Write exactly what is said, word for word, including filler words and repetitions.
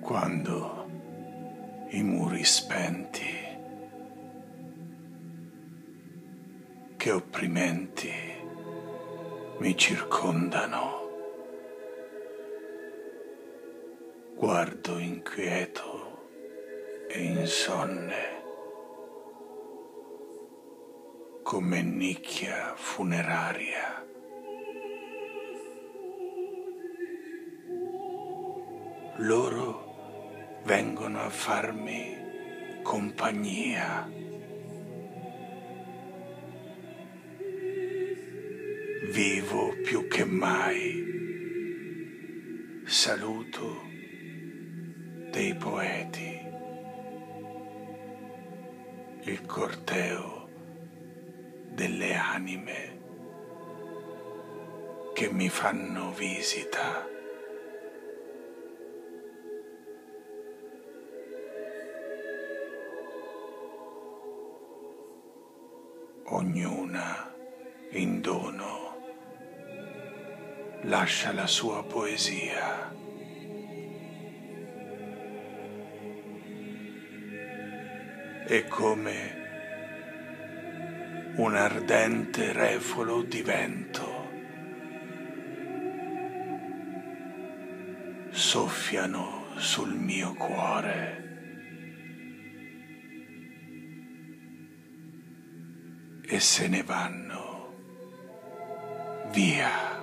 quando i muri spenti che opprimenti mi circondano, guardo inquieto e insonne come nicchia funeraria. Loro vengono a farmi compagnia. Vivo più che mai. Saluto dei poeti, il corteo delle anime che mi fanno visita. Ognuna in dono lascia la sua poesia. E come un ardente refolo di vento soffiano sul mio cuore e se ne vanno via.